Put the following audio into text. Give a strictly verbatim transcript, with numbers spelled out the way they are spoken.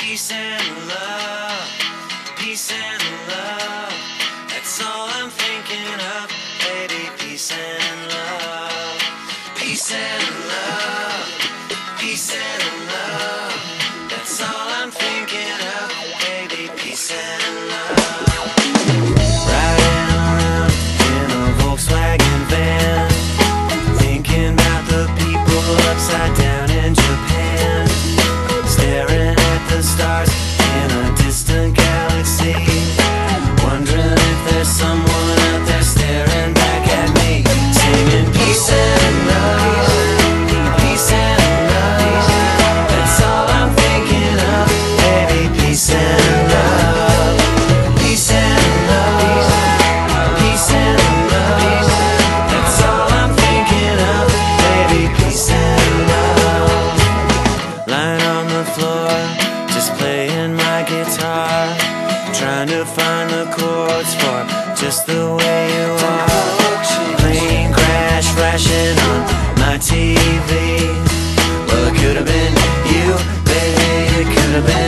Peace and love, peace and love. That's all I'm thinking of, baby. Peace and love, peace and love, peace and love. That's all I'm thinking of, baby. Peace and love. Riding around in a Volkswagen van, thinking about the people upside down in Japan, staring at the stars in a distant galaxy, wondering if there's someone out there staring back at me, singing peace and love, peace and love. That's all I'm thinking of, baby. Peace and love, peace and love, peace and love. That's all I'm thinking of, baby. Peace and love. Lying on the floor, just playing my guitar, trying to find the chords for just the way you are. Plane crash flashing on my T V. Well, it could have been you, baby. It could have been